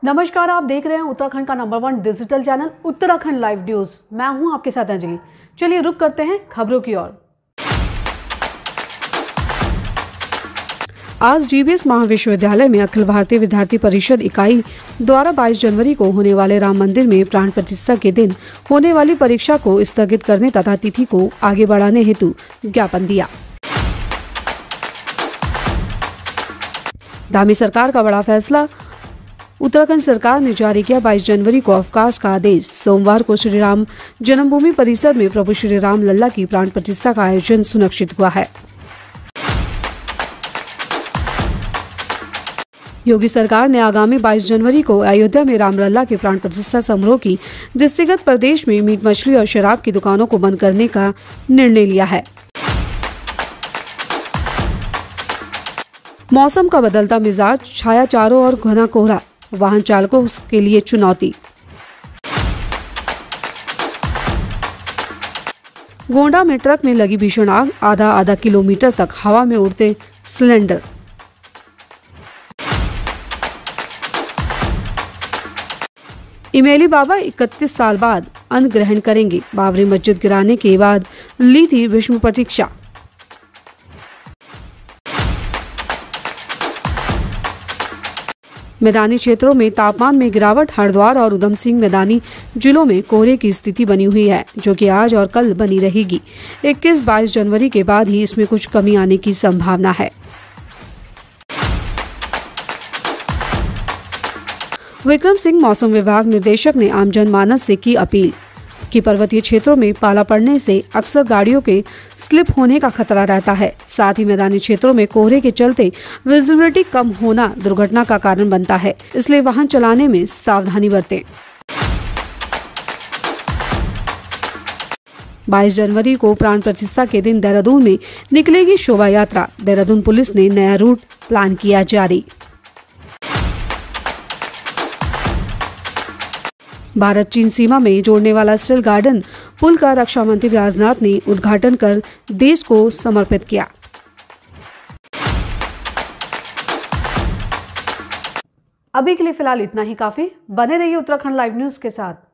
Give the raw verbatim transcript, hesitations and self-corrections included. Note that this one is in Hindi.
नमस्कार, आप देख रहे हैं उत्तराखंड का number one digital channel Uttarakhand live news. मैं हूं आपके साथ अंजलि। चलिए रुक करते हैं खबरों की ओर। आज डीबीएस महाविश्वविद्यालय में अखिल भारतीय विद्यार्थी परिषद इकाई द्वारा बाईस जनवरी को होने वाले राम मंदिर में प्राण प्रतिष्ठा के दिन होने वाली परीक्षा को स्थगित करने तथा तिथि को आगे बढ़ाने हेतु ज्ञापन दिया। धामी सरकार का बड़ा फैसला। उत्तराखंड सरकार ने जारी किया बाईस जनवरी को अवकाश का आदेश। सोमवार को श्री राम जन्मभूमि परिसर में प्रभु श्री राम लल्ला की प्राण प्रतिष्ठा का आयोजन सुनिश्चित हुआ है। योगी सरकार ने आगामी बाईस जनवरी को अयोध्या में राम लल्ला के प्राण प्रतिष्ठा समारोह की दृष्टिगत प्रदेश में मीट मछली और शराब की दुकानों को बंद करने का निर्णय लिया है। मौसम का बदलता मिजाज, छाया चारों ओर घना कोहरा, वाहन चालकों के लिए चुनौती। गोंडा में ट्रक में लगी भीषण आग, आधा आधा किलोमीटर तक हवा में उड़ते सिलेंडर। इमैली बाबा इकतीस साल बाद अन्न ग्रहण करेंगे। बाबरी मस्जिद गिराने के बाद ली थी विश्व प्रतीक्षा। मैदानी क्षेत्रों में तापमान में गिरावट। हरिद्वार और उधम सिंह मैदानी जिलों में कोहरे की स्थिति बनी हुई है, जो कि आज और कल बनी रहेगी। इक्कीस बाईस जनवरी के बाद ही इसमें कुछ कमी आने की संभावना है। विक्रम सिंह मौसम विभाग निदेशक ने आम जनमानस से की अपील कि पर्वतीय क्षेत्रों में पाला पड़ने से अक्सर गाड़ियों के स्लिप होने का खतरा रहता है। साथ ही मैदानी क्षेत्रों में कोहरे के चलते विजिबिलिटी कम होना दुर्घटना का कारण बनता है, इसलिए वाहन चलाने में सावधानी बरतें। बाईस जनवरी को प्राण प्रतिष्ठा के दिन देहरादून में निकलेगी शोभा यात्रा। देहरादून पुलिस ने नया रूट प्लान किया जारी। भारत चीन सीमा में जोड़ने वाला स्टील गार्डन पुल का रक्षा मंत्री राजनाथ ने उद्घाटन कर देश को समर्पित किया। अभी के लिए फिलहाल इतना ही काफी। बने रहिए उत्तराखंड लाइव न्यूज के साथ।